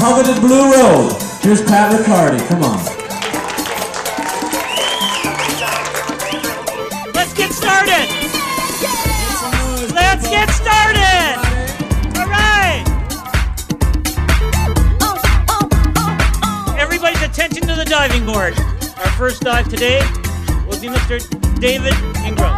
coveted blue robe. Here's Pat Riccardi. Come on. Let's get started. Let's get started. All right. Everybody's attention to the diving board. Our first dive today will be Mr. David Ingram.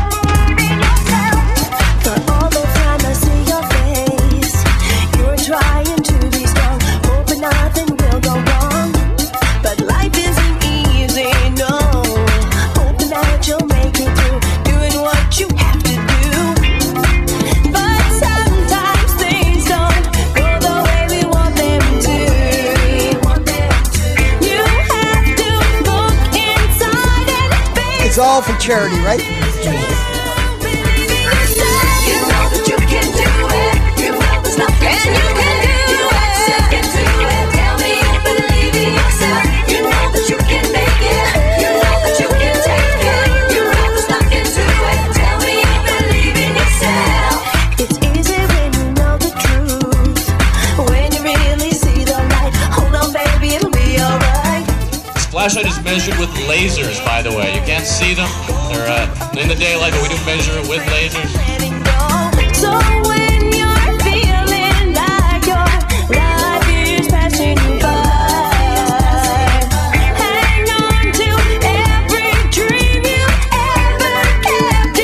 For all the time I see your face, you're trying to be strong, hoping nothing will go wrong. But life isn't easy, no. Hoping that you'll make it through, doing what you have to do. But sometimes things don't go the way we want them to. You have to look inside and face. It's all for charity, right? Flashlight is measured with lasers, by the way. You can't see them. They're in the daylight, but we do measure it with lasers. So when you're feeling like your life is passing you by, hang on to every dream you ever kept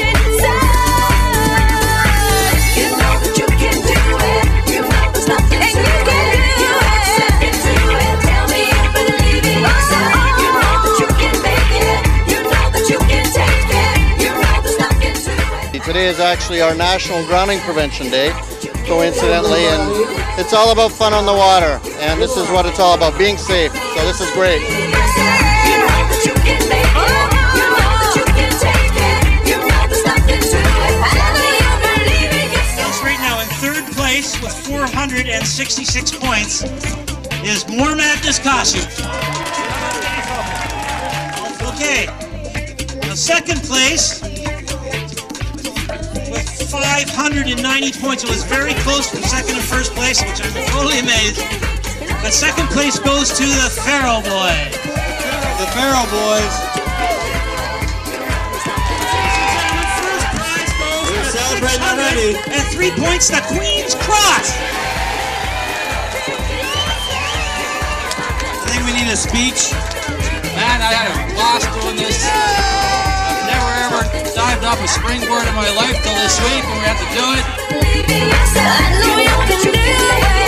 inside. You know that you can do it. You know there's nothing and you can do it. Tell me you believe in yourself. Today is actually our National Drowning Prevention Day, coincidentally, and it's all about fun on the water, and this is what it's all about, being safe, so this is great. Right now in third place with 466 points is Mormad Discasu. Okay, now second place with 590 points. It was very close from second and first place, which I'm totally amazed. But second place goes to the Pharaoh Boys. The Pharaoh Boys. First prize goes to 603 points, the Queen's Cross. I think we need a speech. Man, I had a blast doing this. I've never ever dived off a springboard in my life till this week, and we have to do it. I know you can do it.